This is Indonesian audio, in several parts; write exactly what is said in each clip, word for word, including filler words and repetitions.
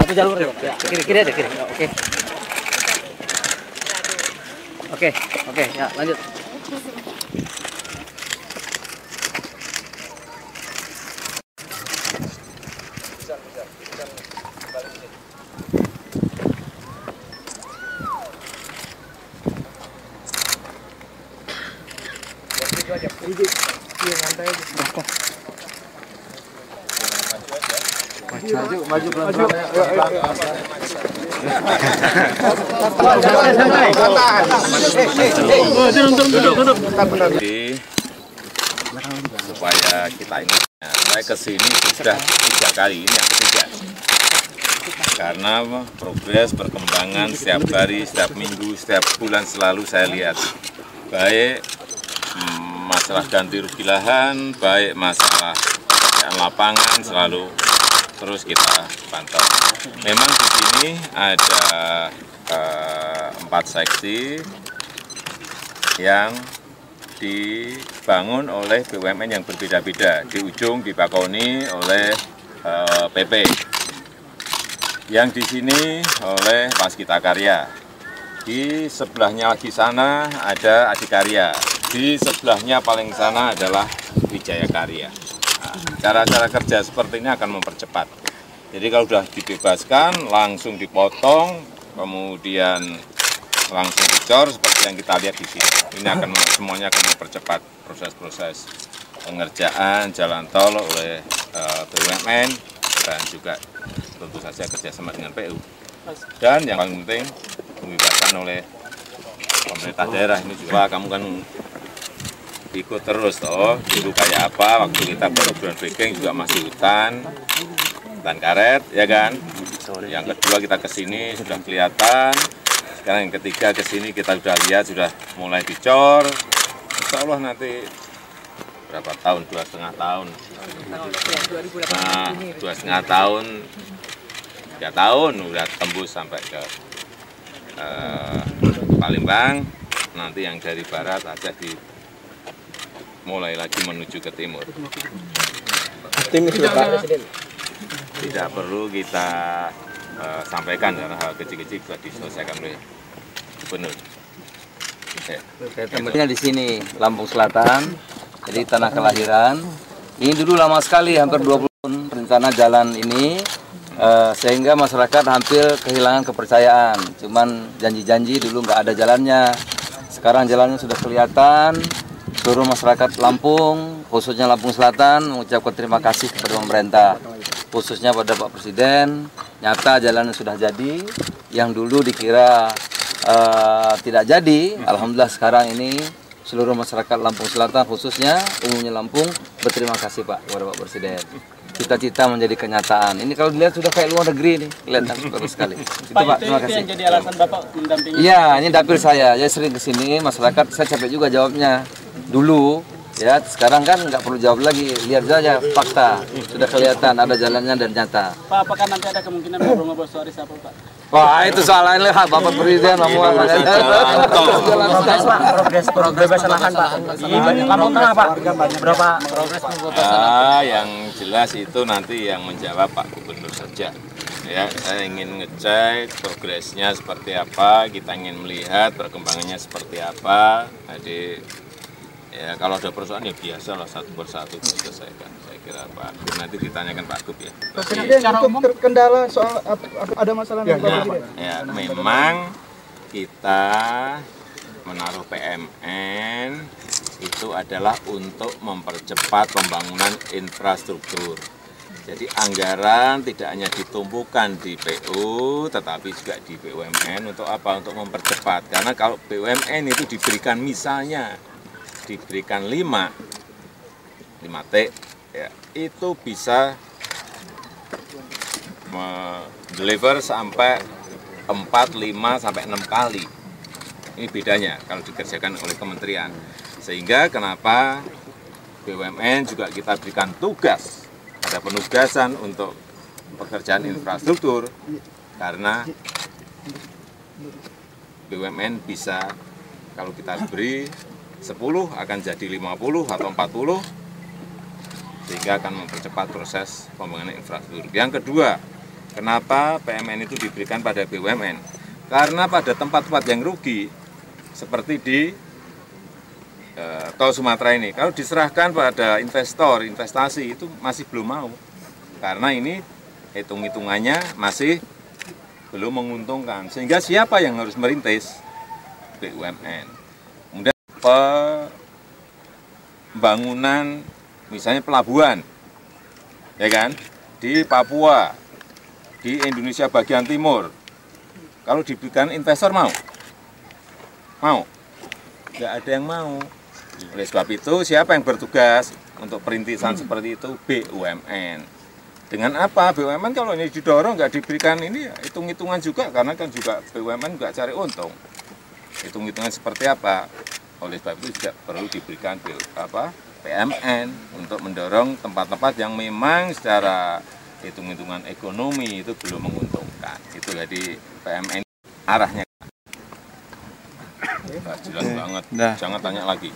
satu jalur ya, kiri kiri aja kiri. Oke. Oke, oke, ya lanjut. Maju, maju pelan-pelan. Supaya kita ingat, saya kesini sudah tiga kali, ini yang ketiga. Karena progres perkembangan setiap hari, setiap minggu, setiap bulan selalu saya lihat. Baik masalah ganti rugi lahan, baik masalah lapangan selalu terus kita pantau. Memang di sini ada eh, empat seksi yang dibangun oleh B U M N yang berbeda-beda. Di ujung dibakoni oleh eh, P P. Yang di sini oleh Waskita Karya. Di sebelahnya lagi sana ada Adikarya. Di sebelahnya paling sana adalah Wijaya Karya. Cara-cara kerja seperti ini akan mempercepat. Jadi kalau sudah dibebaskan, langsung dipotong, kemudian langsung dicor seperti yang kita lihat di sini. Ini akan semuanya akan mempercepat proses-proses pengerjaan jalan tol oleh uh, B U M N dan juga tentu saja kerjasama dengan P U. Dan yang paling penting pembebasan oleh pemerintah daerah ini juga. Kamu kan ikut terus toh, dulu kayak apa waktu kita baru groundbreaking juga masih hutan, hutan karet, ya kan? Yang kedua kita kesini sudah kelihatan, sekarang yang ketiga kesini kita sudah lihat sudah mulai dicor, insya Allah nanti berapa tahun, dua setengah tahun, nah dua setengah tahun, tiga tahun udah tembus sampai ke eh, Palembang, nanti yang dari barat aja di mulai lagi menuju ke timur. Tidak perlu kita uh, sampaikan karena hal kecil-kecil bisa diselesaikan oleh gubernur. Ya. Tempatnya di sini Lampung Selatan, jadi tanah kelahiran. Ini dulu lama sekali, hampir dua puluh tahun rencana jalan ini, uh, sehingga masyarakat hampir kehilangan kepercayaan. Cuman janji-janji dulu nggak ada jalannya. Sekarang jalannya sudah kelihatan. Seluruh masyarakat Lampung, khususnya Lampung Selatan, mengucapkan terima kasih kepada pemerintah, khususnya pada Pak Presiden. Nyata jalannya sudah jadi, yang dulu dikira uh, tidak jadi. Alhamdulillah sekarang ini seluruh masyarakat Lampung Selatan, khususnya umumnya Lampung, berterima kasih Pak kepada Pak Presiden. Cita-cita menjadi kenyataan. Ini kalau dilihat sudah kayak luar negeri nih, kelihatan bagus sekali. Itu Pak, Pak, itu, terima itu kasih. yang jadi alasan Bapak mendampingi? Iya, ini dapil saya. Saya sering kesini, masyarakat saya capek juga jawabnya. Dulu, ya sekarang kan nggak perlu jawab lagi. Lihat saja fakta, sudah kelihatan ada jalannya dan nyata. Pak, apakah nanti ada kemungkinan ngobrol-ngobrol soal reshuffle, Pak? Wah, itu soal lain lah, Bapak Presiden ngomong progres pembebasan lahan Pak. Di Lampung Tengah Pak, berapa progres pembebasan lahan? Ah, yang jelas itu nanti yang menjawab Pak Gubernur saja. Ya, saya ingin ngecek progresnya seperti apa, kita ingin melihat perkembangannya seperti apa. Jadi ya kalau ada persoalan ya biasa lah satu persatu diselesaikan. Saya kira Pak Gub nanti ditanyakan Pak Gub ya. Presiden, untuk kendala soal ada masalah ya, ya, ya, memang kita menaruh P M N itu adalah untuk mempercepat pembangunan infrastruktur. Jadi anggaran tidak hanya ditumpukan di P U, tetapi juga di B U M N untuk apa? Untuk mempercepat. Karena kalau B U M N itu diberikan misalnya, diberikan lima, lima T, ya, itu bisa deliver sampai empat, lima, sampai enam kali. Ini bedanya kalau dikerjakan oleh kementerian. Sehingga kenapa B U M N juga kita berikan tugas, ada penugasan untuk pekerjaan infrastruktur, karena B U M N bisa, kalau kita beri sepuluh akan jadi lima puluh atau empat puluh, sehingga akan mempercepat proses pembangunan infrastruktur. Yang kedua, Kenapa P M N itu diberikan pada B U M N? Karena pada tempat-tempat yang rugi, seperti di e, Tol Sumatera ini, kalau diserahkan pada investor, investasi itu masih belum mau. Karena ini hitung-hitungannya masih belum menguntungkan. Sehingga siapa yang harus merintis? B U M N. Kemudian pembangunan, misalnya pelabuhan, ya kan, di Papua, di Indonesia bagian timur. Kalau diberikan investor mau? Mau? Nggak ada yang mau. Oleh sebab itu, siapa yang bertugas untuk perintisan seperti itu? B U M N. Dengan apa? B U M N kalau ini didorong, nggak diberikan ini, hitung-hitungan juga, karena kan juga B U M N nggak cari untung. Hitung-hitungan seperti apa? Oleh sebab itu juga perlu diberikan apa, P M N untuk mendorong tempat-tempat yang memang secara hitung-hitungan ekonomi itu belum menguntungkan. Itu jadi P M N arahnya. Nah, jelas banget. Nah. Jangan tanya lagi.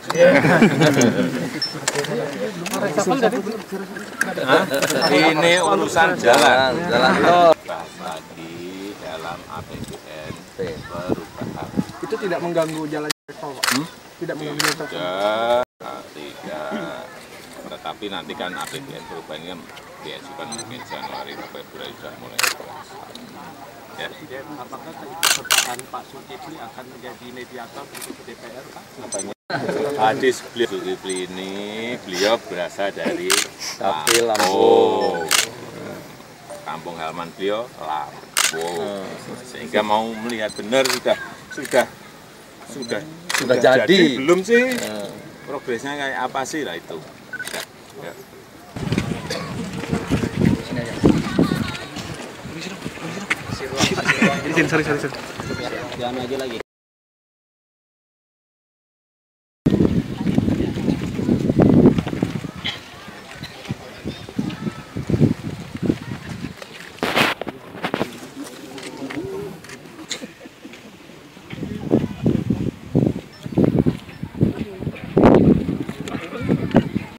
Hah? Ini urusan jalan. Jalan tol. Lagi dalam A P B N perubahan. Itu tidak mengganggu jalan tol, Pak? Hmm? Tidak mengganggu jalan tol? Tidak, tidak. Tetapi nanti kan A P B N perubahan ini diajukan mungkin Januari atau Februari sudah mulai berlangsung. Ya. Apakah keikutsertaan Pak Zulkifli akan menjadi mediator untuk D P R, Pak? Apanya? Hadis beliau Zulkifli ini, beliau berasal dari Lampung. Kampung halaman beliau Lampung. Sehingga mau melihat benar sudah sudah sudah Sudah jadi. jadi belum sih? Progresnya kayak apa sih lah itu? Ya. Ya. Izin, sorry, sorry, sorry. Jangan aja lagi.